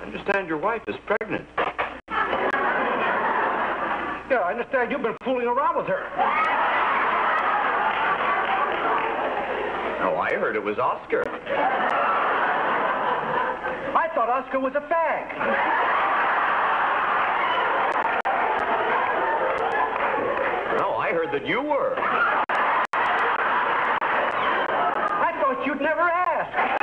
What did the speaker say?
understand your wife is pregnant. Yeah, I understand you've been fooling around with her. No, I heard it was Oscar. I thought Oscar was a fag. No, I heard that you were. I thought you'd never ask.